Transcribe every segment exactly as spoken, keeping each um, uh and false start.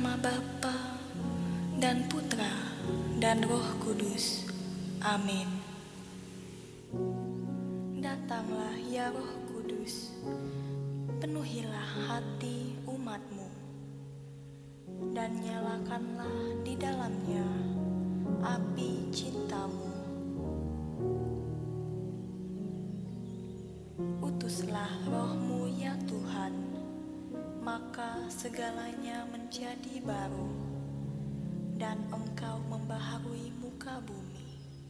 nama Bapa dan Putra dan Roh Kudus. Amin. Datanglah ya Roh Kudus, penuhilah hati umat-Mu, dan nyalakanlah di dalamnya api cinta-Mu. Utuslah Roh-Mu ya Tuhan, maka segalanya menjadi baru, dan Engkau membaharui muka bumi.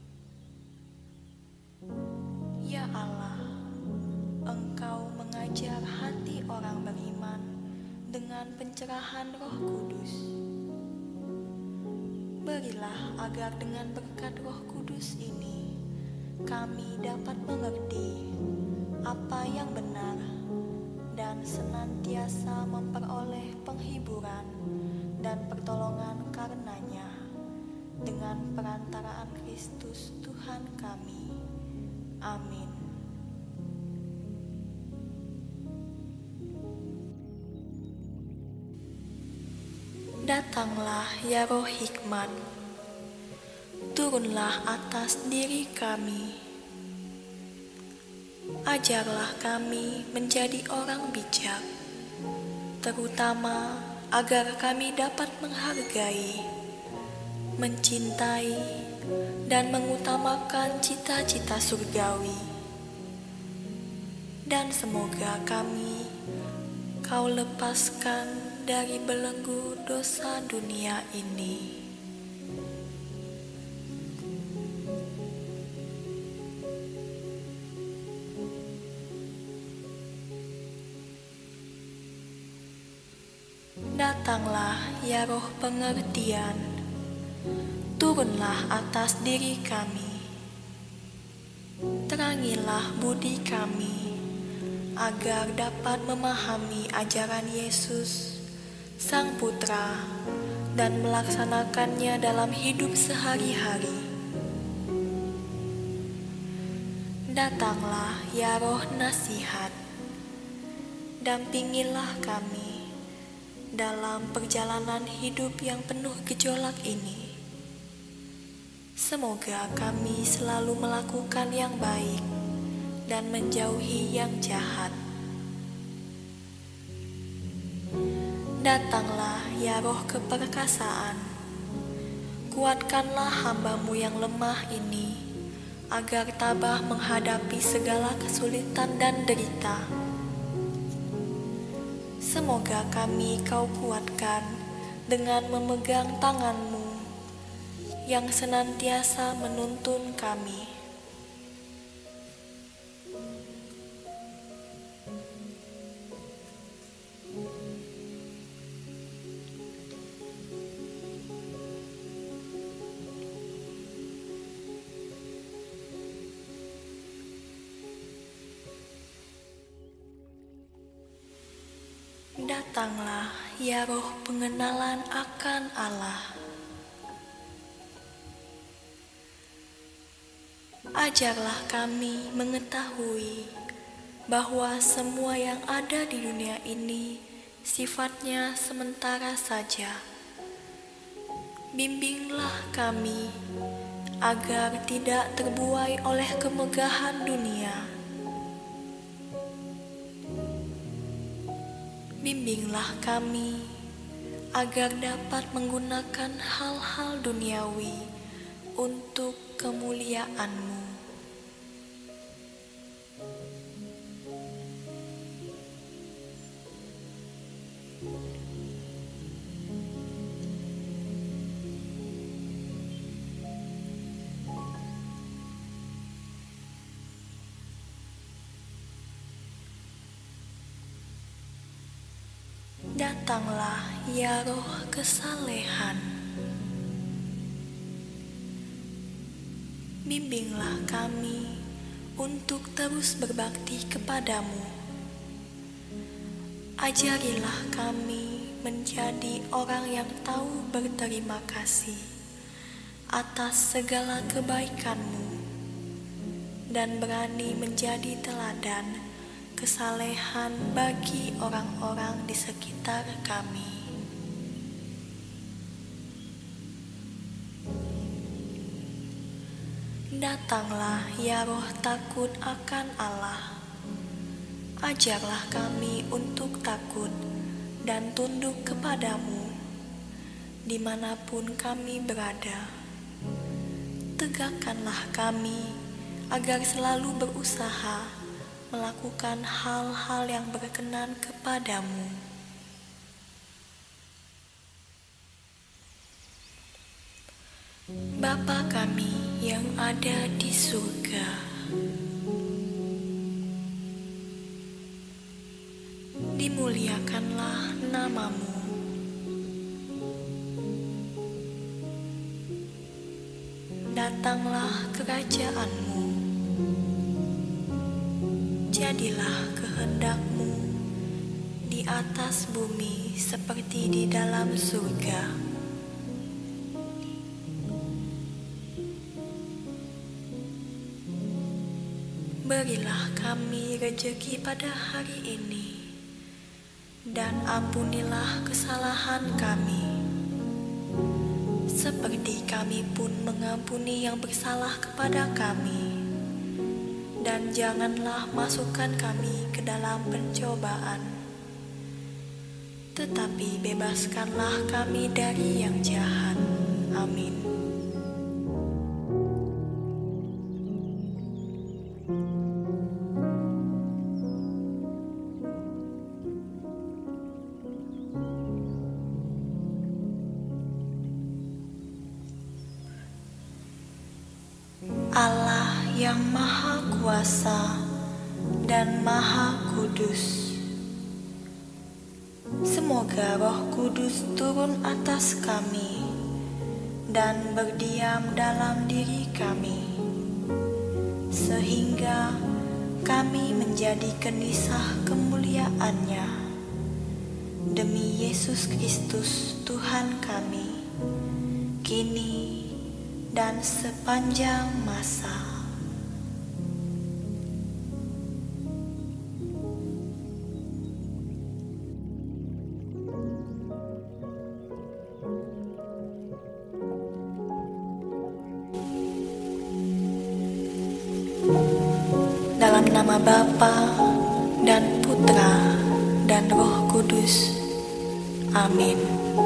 Ya Allah, Engkau mengajar hati orang beriman dengan pencerahan Roh Kudus. Berilah agar dengan berkat Roh Kudus ini kami dapat mengerti apa yang benar dan senantiasa memperoleh penghiburan dan pertolongan karenanya dengan perantaraan Kristus Tuhan kami. Amin. Datanglah ya Roh Hikmat, turunlah atas diri kami. Ajarlah kami menjadi orang bijak, terutama agar kami dapat menghargai, mencintai, dan mengutamakan cita-cita surgawi. Dan semoga kami Kau lepaskan dari belenggu dosa dunia ini. Datanglah ya Roh pengertian, turunlah atas diri kami. Terangilah budi kami, agar dapat memahami ajaran Yesus, Sang Putra, dan melaksanakannya dalam hidup sehari-hari. Datanglah ya Roh nasihat, dampingilah kami dalam perjalanan hidup yang penuh gejolak ini. Semoga kami selalu melakukan yang baik dan menjauhi yang jahat. Datanglah ya Roh keperkasaan, kuatkanlah hamba-Mu yang lemah ini, agar tabah menghadapi segala kesulitan dan derita. Semoga kami Kau kuatkan dengan memegang tangan-Mu yang senantiasa menuntun kami. Datanglah ya Roh pengenalan akan Allah. Ajarlah kami mengetahui bahwa semua yang ada di dunia ini sifatnya sementara saja. Bimbinglah kami agar tidak terbuai oleh kemegahan dunia. Bimbinglah kami agar dapat menggunakan hal-hal duniawi untuk kemuliaan-Mu. Datanglah ya Roh kesalehan, bimbinglah kami untuk terus berbakti kepada-Mu. Ajarilah kami menjadi orang yang tahu berterima kasih atas segala kebaikan-Mu, dan berani menjadi teladan kesalehan bagi orang-orang di sekitar kami. Datanglah ya roh takut akan Allah. Ajarlah kami untuk takut dan tunduk kepadamu dimanapun kami berada. Tegakkanlah kami agar selalu berusaha melakukan hal-hal yang berkenan kepadamu. Bapa kami yang ada di surga, dimuliakanlah namamu. Datanglah kerajaanmu. Jadilah kehendakmu di atas bumi seperti di dalam surga. Berilah kami rejeki pada hari ini, dan ampunilah kesalahan kami, seperti kami pun mengampuni yang bersalah kepada kami. Dan janganlah masukkan kami ke dalam pencobaan, tetapi bebaskanlah kami dari yang jahat. Amin. Allah yang Maha Kuasa dan Maha Kudus, semoga Roh Kudus turun atas kami dan berdiam dalam diri kami, sehingga kami menjadi kenisah kemuliaan-Nya. Demi Yesus Kristus Tuhan kami, kini dan sepanjang masa. Dalam nama Bapa dan Putra dan Roh Kudus. Amin.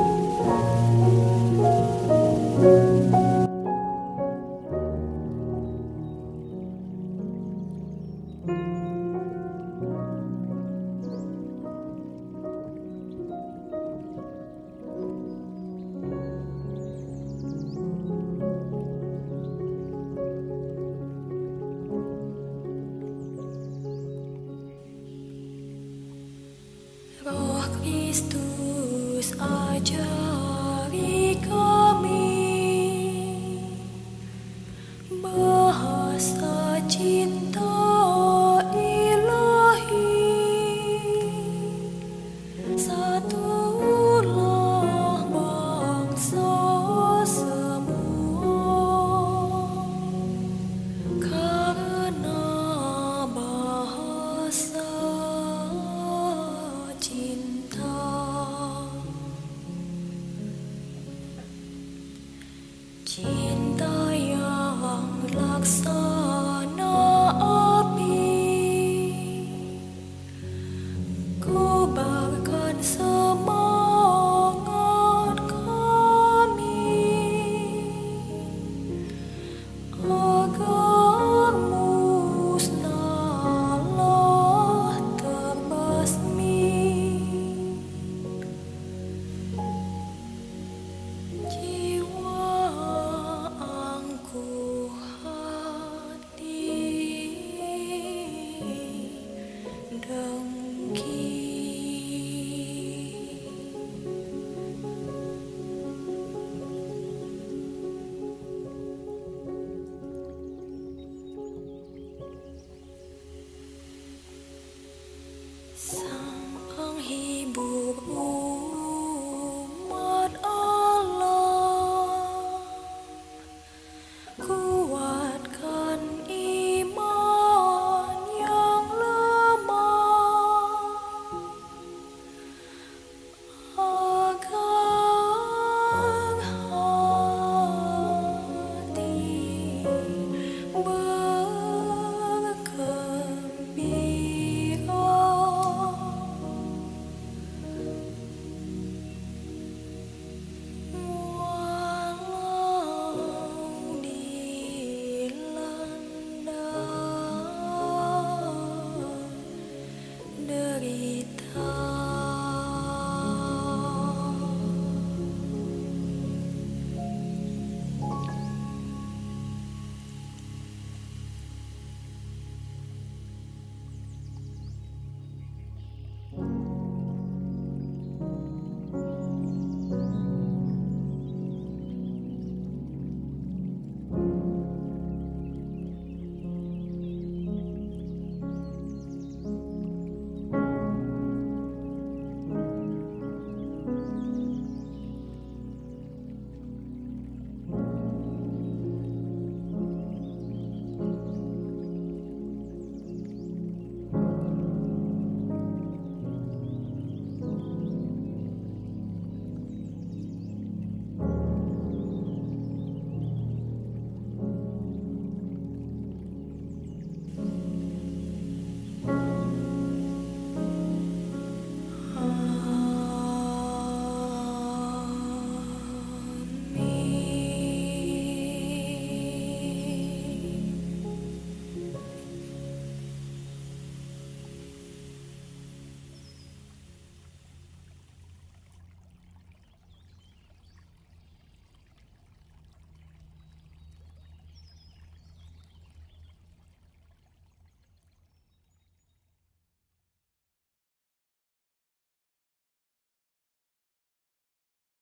Roh Kristus ajari kami bahasa cinta ilahi. Satulah bangsa semua karena bahasa cinta yang laksana.